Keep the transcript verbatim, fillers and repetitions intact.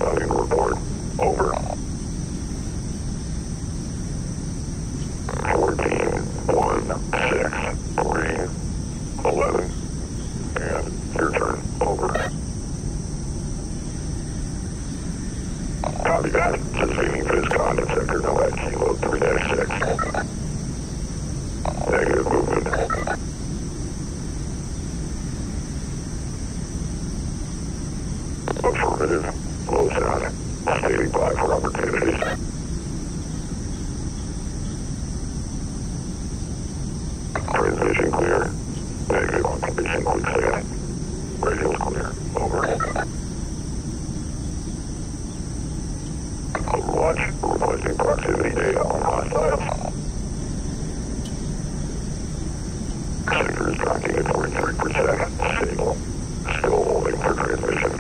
Incoming report. Over. fourteen, one, six, three, eleven. And your turn. Over. Copy that. Sustaining Fiscon at sector no at kilo three dash six. Negative movement. Affirmative. Close down. Standing by for opportunities. Transmission clear. Negative occupation quicksand. Radio's clear. Over. Overwatch. Requesting proximity data on hostiles. Sector is tracking at forty-three per second. Stable. Still holding for transmission.